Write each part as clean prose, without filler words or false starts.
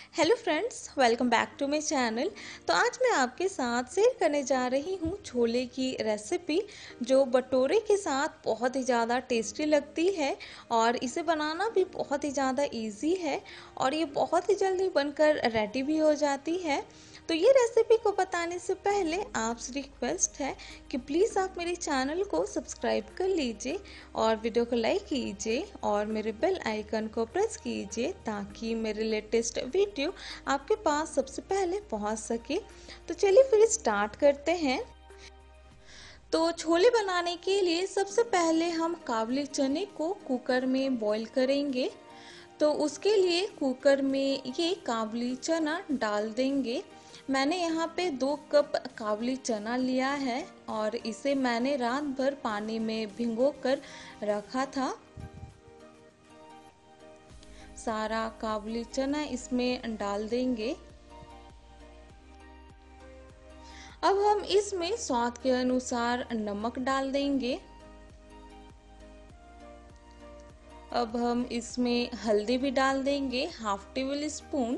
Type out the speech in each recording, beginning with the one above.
Hello friends, welcome back to my channel. तो आज मैं आपके साथ शेयर करने जा रही हूँ छोले की रेसिपी, जो भटूरे के साथ बहुत ही ज़्यादा टेस्टी लगती है और इसे बनाना भी बहुत ही ज़्यादा इजी है और ये बहुत ही जल्दी बनकर रेडी भी हो जाती है। तो ये रेसिपी को बताने से पहले आपसे रिक्वेस्ट है कि प्लीज़ आप मेरे चैनल को सब्सक्राइब कर लीजिए और वीडियो को लाइक कीजिए और मेरे बेल आइकन को प्रेस कीजिए ताकि मेरे लेटेस्ट वीडियो आपके पास सबसे पहले पहुंच सके। तो चलिए फिर स्टार्ट करते हैं। तो छोले बनाने के लिए सबसे पहले हम काबुली चने को कुकर में बॉईल करेंगे। तो उसके लिए कुकर में ये काबुली चना डाल देंगे। मैंने यहाँ पे 2 कप काबुली चना लिया है और इसे मैंने रात भर पानी में भिगो कर रखा था। सारा काबुली चना इसमें डाल देंगे। अब हम इसमें स्वाद के अनुसार नमक डाल देंगे। अब हम इसमें हल्दी भी डाल देंगे, हाफ टेबल स्पून।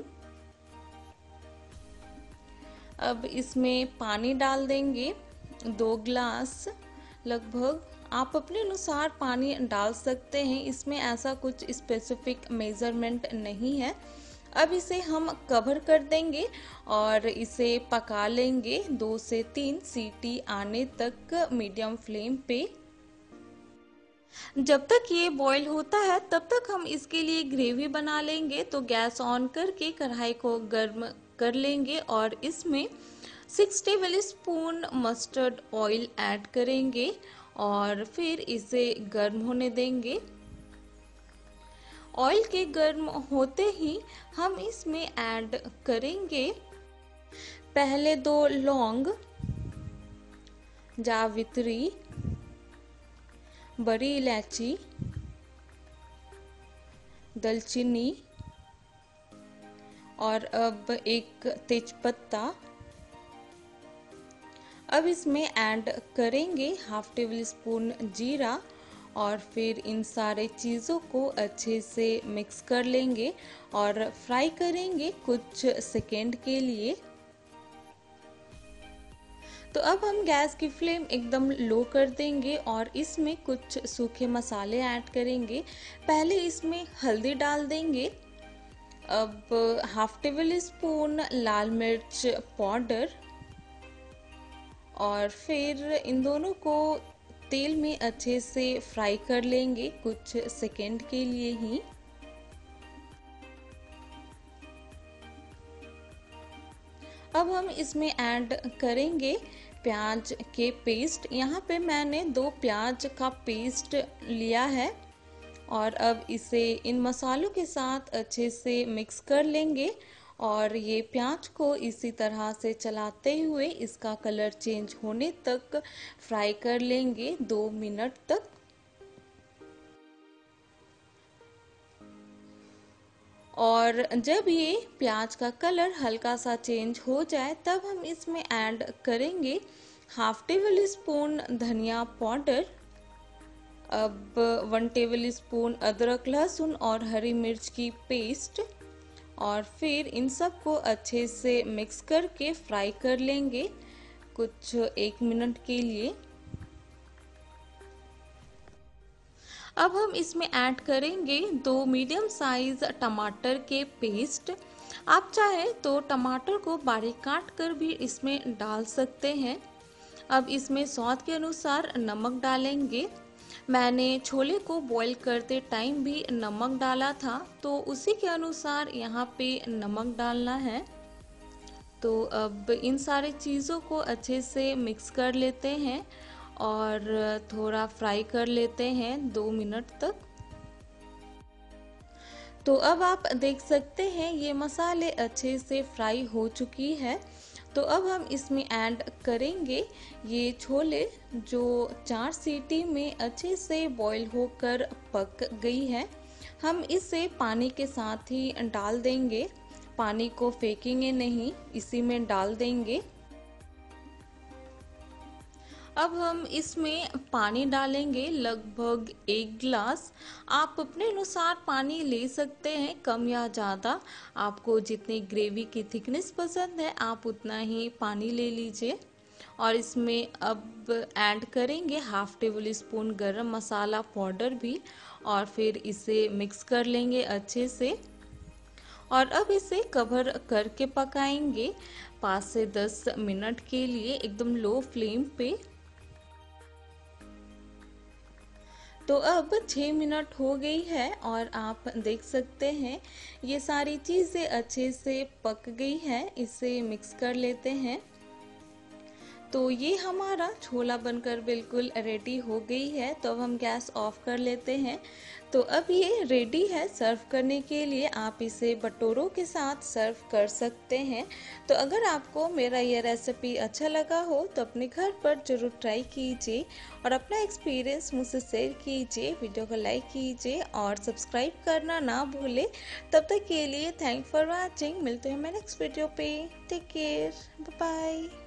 अब इसमें पानी डाल देंगे 2 गिलास लगभग। आप अपने अनुसार पानी डाल सकते हैं, इसमें ऐसा कुछ स्पेसिफिक मेजरमेंट नहीं है। अब इसे हम कवर कर देंगे और इसे पका लेंगे 2 से 3 सीटी आने तक मीडियम फ्लेम पे। जब तक ये बॉईल होता है तब तक हम इसके लिए ग्रेवी बना लेंगे। तो गैस ऑन करके कढ़ाई को गर्म कर लेंगे और इसमें 6 table spoon mustard oil add करेंगे और फिर इसे गर्म होने देंगे। ऑयल के गर्म होते ही हम इसमें ऐड करेंगे पहले 2 लौंग, जावित्री, बड़ी इलायची, दालचीनी और अब एक तेजपत्ता। अब इसमें ऐड करेंगे हाफ टेबल स्पून जीरा और फिर इन सारे चीज़ों को अच्छे से मिक्स कर लेंगे और फ्राई करेंगे कुछ सेकेंड के लिए। तो अब हम गैस की फ्लेम एकदम लो कर देंगे और इसमें कुछ सूखे मसाले ऐड करेंगे। पहले इसमें हल्दी डाल देंगे। अब हाफ टेबल स्पून लाल मिर्च पाउडर और फिर इन दोनों को तेल में अच्छे से फ्राई कर लेंगे कुछ सेकेंड के लिए ही। अब हम इसमें ऐड करेंगे प्याज के पेस्ट। यहाँ पे मैंने 2 प्याज का पेस्ट लिया है और अब इसे इन मसालों के साथ अच्छे से मिक्स कर लेंगे और ये प्याज को इसी तरह से चलाते हुए इसका कलर चेंज होने तक फ्राई कर लेंगे 2 मिनट तक। और जब ये प्याज का कलर हल्का सा चेंज हो जाए तब हम इसमें ऐड करेंगे हाफ टेबल स्पून धनिया पाउडर। अब 1 टेबल स्पून अदरक, लहसुन और हरी मिर्च की पेस्ट और फिर इन सब को अच्छे से मिक्स करके फ्राई कर लेंगे कुछ 1 मिनट के लिए। अब हम इसमें ऐड करेंगे 2 मीडियम साइज टमाटर के पेस्ट। आप चाहे तो टमाटर को बारीक काट कर भी इसमें डाल सकते हैं। अब इसमें स्वाद के अनुसार नमक डालेंगे। मैंने छोले को बॉईल करते टाइम भी नमक डाला था, तो उसी के अनुसार यहाँ पे नमक डालना है। तो अब इन सारी चीज़ों को अच्छे से मिक्स कर लेते हैं और थोड़ा फ्राई कर लेते हैं 2 मिनट तक। तो अब आप देख सकते हैं ये मसाले अच्छे से फ्राई हो चुकी है। तो अब हम इसमें ऐड करेंगे ये छोले, जो 4 सीटी में अच्छे से बॉईल होकर पक गई है। हम इसे पानी के साथ ही डाल देंगे, पानी को फेंकेंगे नहीं, इसी में डाल देंगे। अब हम इसमें पानी डालेंगे, लगभग 1 गिलास। आप अपने अनुसार पानी ले सकते हैं, कम या ज़्यादा। आपको जितनी ग्रेवी की थिकनेस पसंद है आप उतना ही पानी ले लीजिए। और इसमें अब ऐड करेंगे हाफ टेबल स्पून गरम मसाला पाउडर भी, और फिर इसे मिक्स कर लेंगे अच्छे से। और अब इसे कवर करके पकाएंगे 5 से 10 मिनट के लिए, एकदम लो फ्लेम पे। तो अब 6 मिनट हो गई है और आप देख सकते हैं ये सारी चीज़ें अच्छे से पक गई हैं। इसे मिक्स कर लेते हैं। तो ये हमारा छोला बनकर बिल्कुल रेडी हो गई है। तो अब हम गैस ऑफ कर लेते हैं। तो अब ये रेडी है सर्व करने के लिए। आप इसे भटूरों के साथ सर्व कर सकते हैं। तो अगर आपको मेरा ये रेसिपी अच्छा लगा हो तो अपने घर पर ज़रूर ट्राई कीजिए और अपना एक्सपीरियंस मुझसे शेयर कीजिए। वीडियो को लाइक कीजिए और सब्सक्राइब करना ना भूलें। तब तक के लिए थैंक फॉर वॉचिंग। मिलते हैं मैं नेक्स्ट वीडियो पे। Take care, bye bye.